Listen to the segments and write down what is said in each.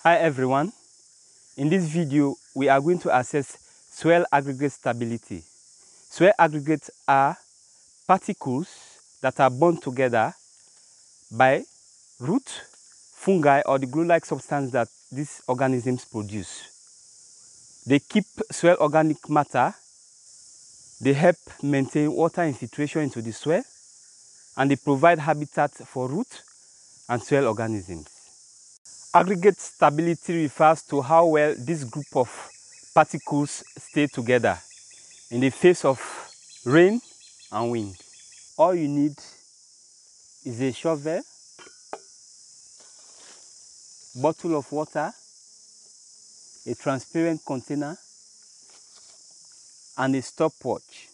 Hi everyone, in this video we are going to assess soil aggregate stability. Soil aggregates are particles that are bound together by root, fungi or the glue-like substance that these organisms produce. They keep soil organic matter, they help maintain water infiltration into the soil, and they provide habitat for root and soil organisms. Aggregate stability refers to how well this group of particles stay together in the face of rain and wind. All you need is a shovel, bottle of water, a transparent container, and a stopwatch.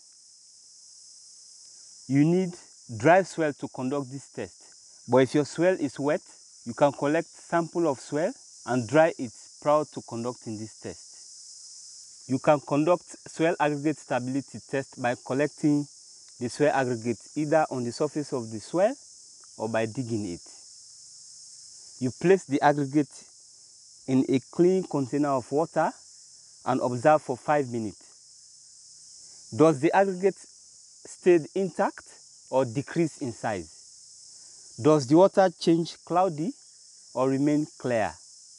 You need dry soil to conduct this test. But if your soil is wet, you can collect sample of soil and dry it prior to conducting this test. You can conduct soil aggregate stability test by collecting the soil aggregate either on the surface of the soil or by digging it. You place the aggregate in a clean container of water and observe for 5 minutes. Does the aggregate stay intact or decrease in size? Does the water change cloudy or remain clear?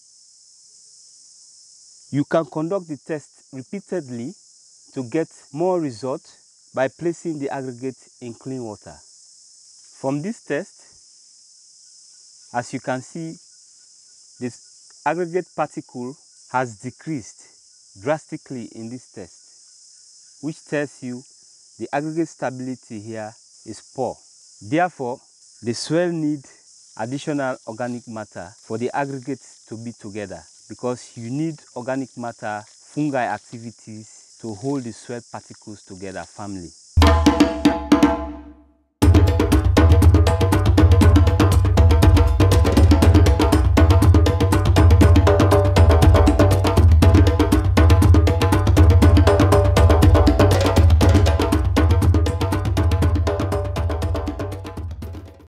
You can conduct the test repeatedly to get more results by placing the aggregate in clean water. From this test, as you can see, this aggregate particle has decreased drastically in this test, which tells you the aggregate stability here is poor. Therefore, the soil needs additional organic matter for the aggregates to be together, because you need organic matter, fungi activities to hold the soil particles together firmly.